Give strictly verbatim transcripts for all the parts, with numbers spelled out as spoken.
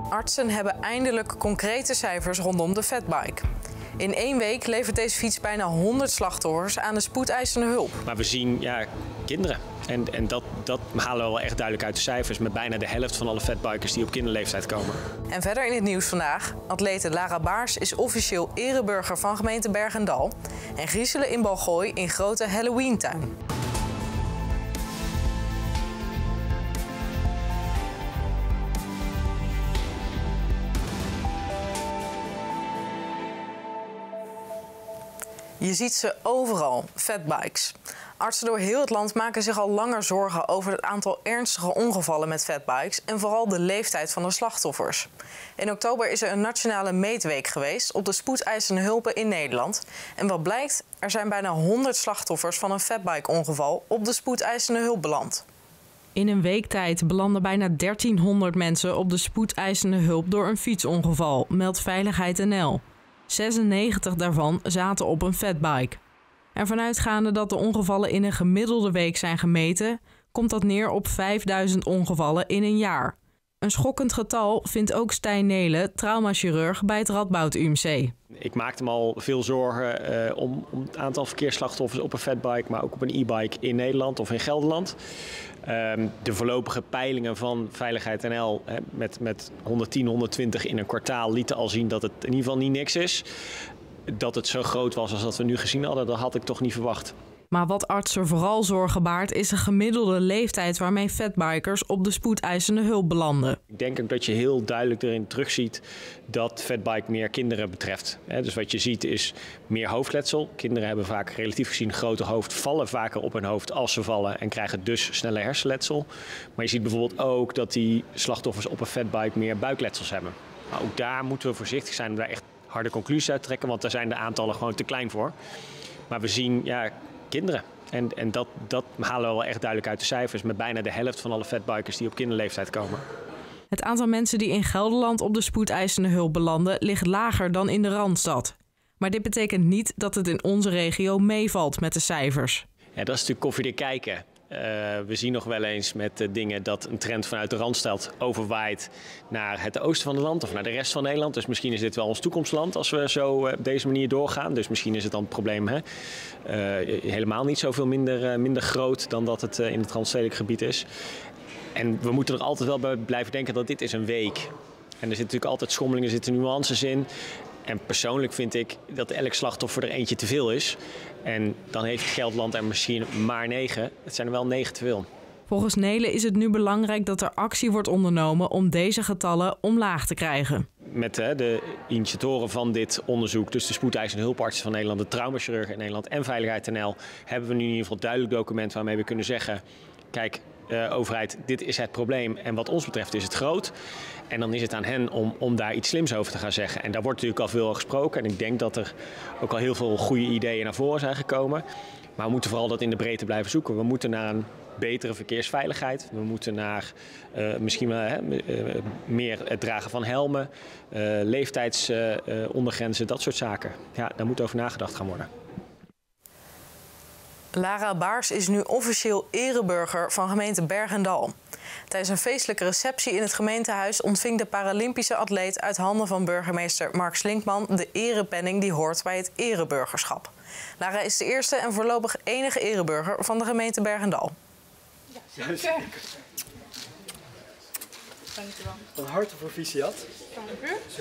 Artsen hebben eindelijk concrete cijfers rondom de fatbike. In één week levert deze fiets bijna honderd slachtoffers aan de spoedeisende hulp. Maar we zien ja, kinderen. En, en dat, dat halen we wel echt duidelijk uit de cijfers. Met bijna de helft van alle fatbikers die op kinderleeftijd komen. En verder in het nieuws vandaag. Atlete Lara Baars is officieel ereburger van gemeente Bergendal. En griezelen in Balgoy in grote Halloween-tuin. Je ziet ze overal, fatbikes. Artsen door heel het land maken zich al langer zorgen over het aantal ernstige ongevallen met fatbikes en vooral de leeftijd van de slachtoffers. In oktober is er een nationale meetweek geweest op de spoedeisende hulpen in Nederland. En wat blijkt, er zijn bijna honderd slachtoffers van een fatbike-ongeval op de spoedeisende hulp beland. In een week tijd belanden bijna dertienhonderd mensen op de spoedeisende hulp door een fietsongeval, meldt Veiligheid N L. zesennegentig daarvan zaten op een fatbike. En vanuitgaande dat de ongevallen in een gemiddelde week zijn gemeten, komt dat neer op vijfduizend ongevallen in een jaar. Een schokkend getal vindt ook Stijn Nelen, traumachirurg bij het Radboud U M C. Ik maakte me al veel zorgen uh, om, om het aantal verkeersslachtoffers op een fatbike, maar ook op een e-bike in Nederland of in Gelderland. Um, de voorlopige peilingen van Veiligheid N L hè, met, met honderdtien, honderdtwintig in een kwartaal lieten al zien dat het in ieder geval niet niks is. Dat het zo groot was als dat we nu gezien hadden, dat had ik toch niet verwacht. Maar wat artsen vooral zorgen baart is de gemiddelde leeftijd waarmee fatbikers op de spoedeisende hulp belanden. Ik denk ook dat je heel duidelijk erin terugziet dat fatbike meer kinderen betreft. Dus wat je ziet is meer hoofdletsel. Kinderen hebben vaak relatief gezien een groter hoofd, vallen vaker op hun hoofd als ze vallen en krijgen dus sneller hersenletsel. Maar je ziet bijvoorbeeld ook dat die slachtoffers op een fatbike meer buikletsels hebben. Maar ook daar moeten we voorzichtig zijn om daar echt harde conclusies uit te trekken, want daar zijn de aantallen gewoon te klein voor. Maar we zien ja, kinderen. En, en dat, dat halen we wel echt duidelijk uit de cijfers. Met bijna de helft van alle fatbikers die op kinderleeftijd komen. Het aantal mensen die in Gelderland op de spoedeisende hulp belanden ligt lager dan in de Randstad. Maar dit betekent niet dat het in onze regio meevalt met de cijfers. Ja, dat is natuurlijk koffiedik kijken. Uh, we zien nog wel eens met uh, dingen dat een trend vanuit de Randstad overwaait naar het oosten van het land of naar de rest van Nederland. Dus misschien is dit wel ons toekomstland als we zo uh, op deze manier doorgaan. Dus misschien is het dan het probleem hè? Uh, helemaal niet zoveel minder, uh, minder groot dan dat het uh, in het randstedelijk gebied is. En we moeten er altijd wel bij blijven denken dat dit is een week. En er zitten natuurlijk altijd schommelingen, er zitten nuances in. En persoonlijk vind ik dat elk slachtoffer er eentje te veel is. En dan heeft Gelderland er misschien maar negen. Het zijn er wel negen te veel. Volgens Nelen is het nu belangrijk dat er actie wordt ondernomen om deze getallen omlaag te krijgen. Met hè, de initiatoren van dit onderzoek, dus de spoedeisende hulpartsen van Nederland, de traumachirurgen in Nederland en Veiligheid N L, hebben we nu in ieder geval duidelijk document waarmee we kunnen zeggen, kijk, uh, overheid, dit is het probleem en wat ons betreft is het groot. En dan is het aan hen om, om daar iets slims over te gaan zeggen. En daar wordt natuurlijk al veel over gesproken. En ik denk dat er ook al heel veel goede ideeën naar voren zijn gekomen. Maar we moeten vooral dat in de breedte blijven zoeken. We moeten naar een betere verkeersveiligheid. We moeten naar uh, misschien wel hè, uh, meer het dragen van helmen, uh, leeftijdsondergrenzen, uh, dat soort zaken. Ja, daar moet over nagedacht gaan worden. Lara Baars is nu officieel ereburger van gemeente Bergendal. Tijdens een feestelijke receptie in het gemeentehuis ontving de Paralympische atleet uit handen van burgemeester Mark Slinkman de erepenning die hoort bij het ereburgerschap. Lara is de eerste en voorlopig enige ereburger van de gemeente Bergendal. Ja, zeker. Dankjewel. Van harte voor Visiat. Dank u. Zo.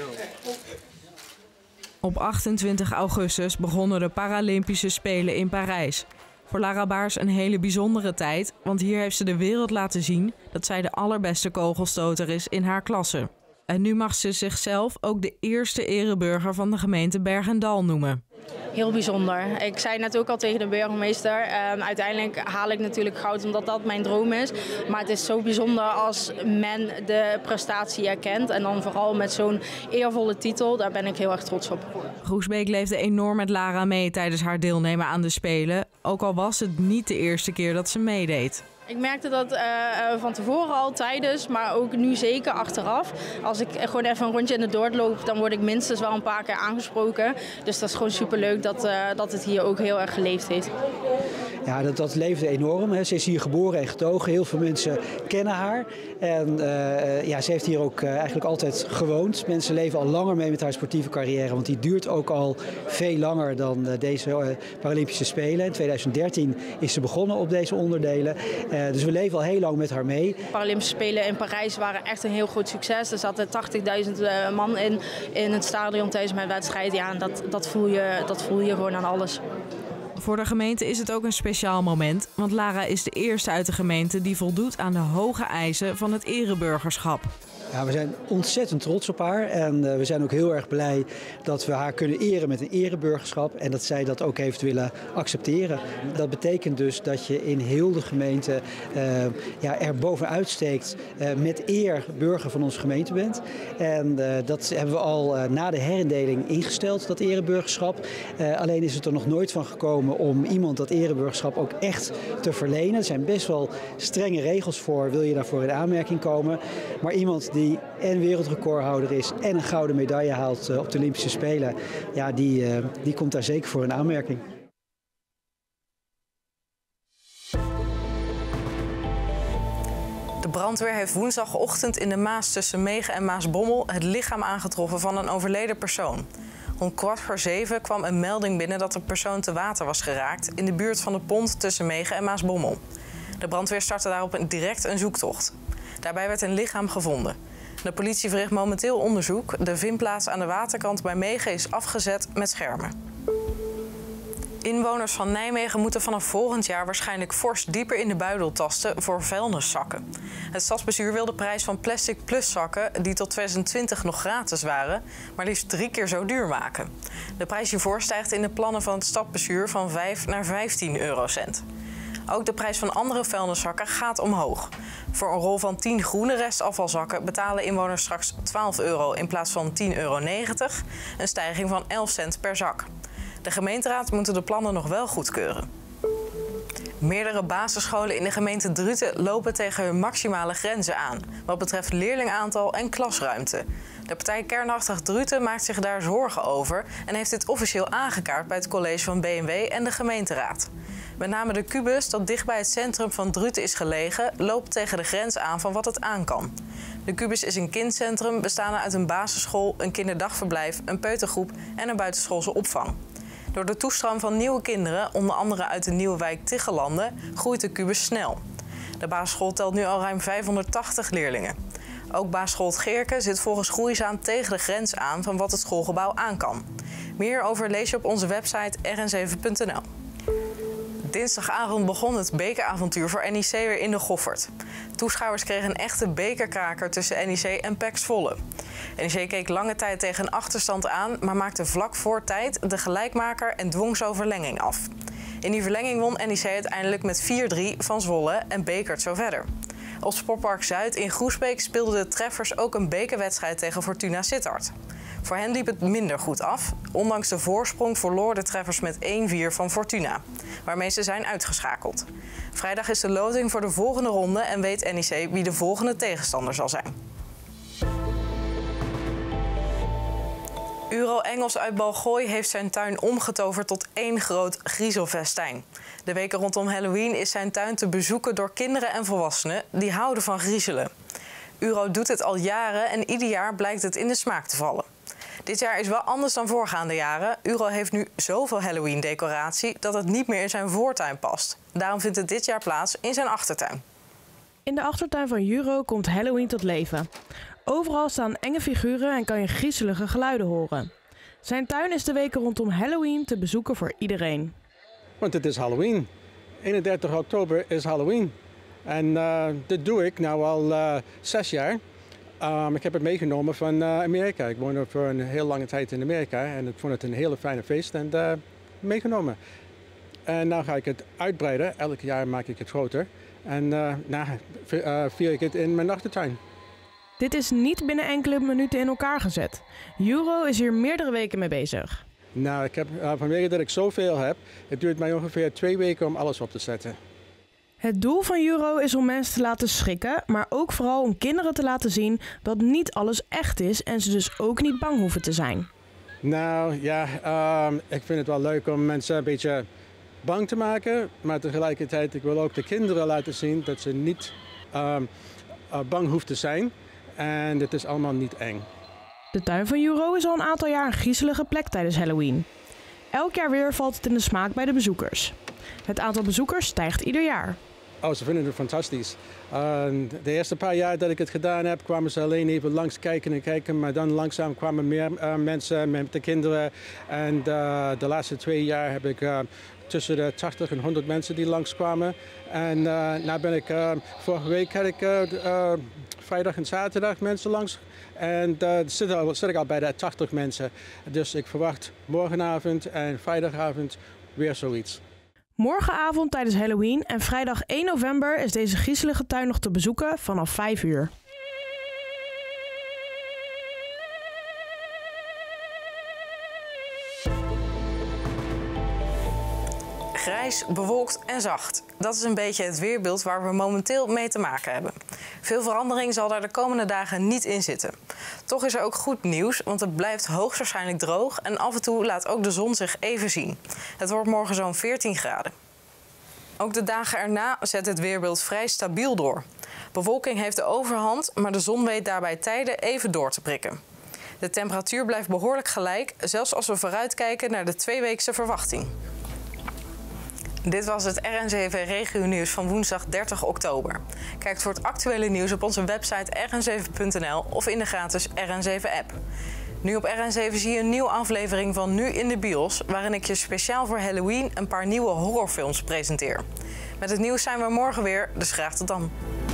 Op achtentwintig augustus begonnen de Paralympische Spelen in Parijs. Voor Lara Baars een hele bijzondere tijd, want hier heeft ze de wereld laten zien dat zij de allerbeste kogelstoter is in haar klasse. En nu mag ze zichzelf ook de eerste ereburger van de gemeente Bergendal noemen. Heel bijzonder. Ik zei net ook al tegen de burgemeester, um, uiteindelijk haal ik natuurlijk goud omdat dat mijn droom is. Maar het is zo bijzonder als men de prestatie erkent en dan vooral met zo'n eervolle titel, daar ben ik heel erg trots op. Groesbeek leefde enorm met Lara mee tijdens haar deelnemen aan de Spelen, ook al was het niet de eerste keer dat ze meedeed. Ik merkte dat uh, van tevoren al tijdens, maar ook nu zeker achteraf. Als ik gewoon even een rondje in de Dordt loop, dan word ik minstens wel een paar keer aangesproken. Dus dat is gewoon superleuk dat, uh, dat het hier ook heel erg geleefd heeft. Ja, dat, dat leefde enorm. Hè. Ze is hier geboren en getogen. Heel veel mensen kennen haar. En uh, ja, ze heeft hier ook uh, eigenlijk altijd gewoond. Mensen leven al langer mee met haar sportieve carrière. Want die duurt ook al veel langer dan uh, deze uh, Paralympische Spelen. In tweeduizend dertien is ze begonnen op deze onderdelen. Uh, dus we leven al heel lang met haar mee. De Paralympische Spelen in Parijs waren echt een heel goed succes. Er zaten tachtigduizend uh, man in, in het stadion tijdens mijn wedstrijd. Ja, en dat, dat, voel je, dat voel je gewoon aan alles. Voor de gemeente is het ook een speciaal moment, want Lara is de eerste uit de gemeente die voldoet aan de hoge eisen van het ereburgerschap. Ja, we zijn ontzettend trots op haar en uh, we zijn ook heel erg blij dat we haar kunnen eren met een ereburgerschap en dat zij dat ook heeft willen accepteren. Dat betekent dus dat je in heel de gemeente uh, ja, er bovenuit steekt, uh, met eer burger van onze gemeente bent. En uh, dat hebben we al uh, na de herindeling ingesteld, dat ereburgerschap. Uh, alleen is het er nog nooit van gekomen om iemand dat ereburgerschap ook echt te verlenen. Er zijn best wel strenge regels voor, wil je daarvoor in aanmerking komen. Maar iemand die en wereldrecordhouder is en een gouden medaille haalt op de Olympische Spelen, ja, die, uh, die komt daar zeker voor in aanmerking. De brandweer heeft woensdagochtend in de Maas tussen Megen en Maasbommel het lichaam aangetroffen van een overleden persoon. Rond kwart voor zeven kwam een melding binnen dat de persoon te water was geraakt in de buurt van de pont tussen Megen en Maasbommel. De brandweer startte daarop direct een zoektocht. Daarbij werd een lichaam gevonden. De politie verricht momenteel onderzoek. De vindplaats aan de waterkant bij Megen is afgezet met schermen. Inwoners van Nijmegen moeten vanaf volgend jaar waarschijnlijk fors dieper in de buidel tasten voor vuilniszakken. Het stadsbestuur wil de prijs van plastic plus zakken, die tot tweeduizend twintig nog gratis waren, maar liefst drie keer zo duur maken. De prijs hiervoor stijgt in de plannen van het stadsbestuur van vijf naar vijftien eurocent. Ook de prijs van andere vuilniszakken gaat omhoog. Voor een rol van tien groene restafvalzakken betalen inwoners straks twaalf euro in plaats van tien euro negentig, een stijging van elf cent per zak. De gemeenteraad moet de plannen nog wel goedkeuren. Meerdere basisscholen in de gemeente Druten lopen tegen hun maximale grenzen aan, wat betreft leerlingaantal en klasruimte. De partij Kernachtig Druten maakt zich daar zorgen over en heeft dit officieel aangekaart bij het college van B N W en de gemeenteraad. Met name de Kubus, dat dicht bij het centrum van Druten is gelegen, loopt tegen de grens aan van wat het aan kan. De Kubus is een kindcentrum bestaande uit een basisschool, een kinderdagverblijf, een peutergroep en een buitenschoolse opvang. Door de toestroom van nieuwe kinderen, onder andere uit de nieuwe wijk Tiggelanden, groeit de Kubus snel. De basisschool telt nu al ruim vijfhonderdtachtig leerlingen. Ook basisschool Het Geerke zit volgens Groeizaam tegen de grens aan van wat het schoolgebouw aan kan. Meer over lees je op onze website r n zeven punt n l. Dinsdagavond begon het bekeravontuur voor N I C weer in de Goffert. Toeschouwers kregen een echte bekerkraker tussen N I C en P E C Zwolle. N I C keek lange tijd tegen een achterstand aan, maar maakte vlak voor tijd de gelijkmaker en dwong zo verlenging af. In die verlenging won N I C uiteindelijk met vier drie van Zwolle en bekert zo verder. Op Sportpark Zuid in Groesbeek speelden de treffers ook een bekerwedstrijd tegen Fortuna Sittard. Voor hen liep het minder goed af. Ondanks de voorsprong verloor de treffers met één vier van Fortuna, waarmee ze zijn uitgeschakeld. Vrijdag is de loting voor de volgende ronde en weet N I C wie de volgende tegenstander zal zijn. Uro Engels uit Balgooi heeft zijn tuin omgetoverd tot één groot griezelfestijn. De weken rondom Halloween is zijn tuin te bezoeken door kinderen en volwassenen die houden van griezelen. Uro doet het al jaren en ieder jaar blijkt het in de smaak te vallen. Dit jaar is wel anders dan voorgaande jaren. Uro heeft nu zoveel Halloween-decoratie dat het niet meer in zijn voortuin past. Daarom vindt het dit jaar plaats in zijn achtertuin. In de achtertuin van Uro komt Halloween tot leven. Overal staan enge figuren en kan je griezelige geluiden horen. Zijn tuin is de weken rondom Halloween te bezoeken voor iedereen. Want het is Halloween. eenendertig oktober is Halloween. En uh, dit doe ik nu al uh, zes jaar. Um, ik heb het meegenomen van uh, Amerika. Ik woonde voor een heel lange tijd in Amerika en ik vond het een hele fijne feest en uh, meegenomen. En nu ga ik het uitbreiden. Elk jaar maak ik het groter. En uh, nou uh, vier ik het in mijn achtertuin. Dit is niet binnen enkele minuten in elkaar gezet. Uro is hier meerdere weken mee bezig. Nou, ik heb, uh, vanwege dat ik zoveel heb, het duurt mij ongeveer twee weken om alles op te zetten. Het doel van Uro is om mensen te laten schrikken, maar ook vooral om kinderen te laten zien dat niet alles echt is en ze dus ook niet bang hoeven te zijn. Nou ja, um, ik vind het wel leuk om mensen een beetje bang te maken, maar tegelijkertijd ik wil ook de kinderen laten zien dat ze niet um, uh, bang hoeft te zijn. En het is allemaal niet eng. De tuin van Euro is al een aantal jaar een griezelige plek tijdens Halloween. Elk jaar weer valt het in de smaak bij de bezoekers. Het aantal bezoekers stijgt ieder jaar. Oh, ze vinden het fantastisch. Uh, de eerste paar jaar dat ik het gedaan heb, kwamen ze alleen even langs kijken en kijken. Maar dan langzaam kwamen meer uh, mensen met de kinderen. En uh, de laatste twee jaar heb ik uh, tussen de tachtig en honderd mensen die langskwamen. En uh, nou ben ik, uh, vorige week had ik uh, uh, vrijdag en zaterdag mensen langs. En uh, zit, al, zit ik al bij de tachtig mensen. Dus ik verwacht morgenavond en vrijdagavond weer zoiets. Morgenavond tijdens Halloween en vrijdag één november is deze griezelige tuin nog te bezoeken vanaf vijf uur. Grijs, bewolkt en zacht. Dat is een beetje het weerbeeld waar we momenteel mee te maken hebben. Veel verandering zal daar de komende dagen niet in zitten. Toch is er ook goed nieuws, want het blijft hoogstwaarschijnlijk droog en af en toe laat ook de zon zich even zien. Het wordt morgen zo'n veertien graden. Ook de dagen erna zet het weerbeeld vrij stabiel door. Bewolking heeft de overhand, maar de zon weet daarbij tijden even door te prikken. De temperatuur blijft behoorlijk gelijk, zelfs als we vooruitkijken naar de tweeweekse verwachting. Dit was het R N zeven Regio Nieuws van woensdag dertig oktober. Kijk voor het actuele nieuws op onze website r n zeven punt n l of in de gratis R N zeven app. Nu op R N zeven zie je een nieuwe aflevering van Nu in de Bios, waarin ik je speciaal voor Halloween een paar nieuwe horrorfilms presenteer. Met het nieuws zijn we morgen weer, dus graag tot dan.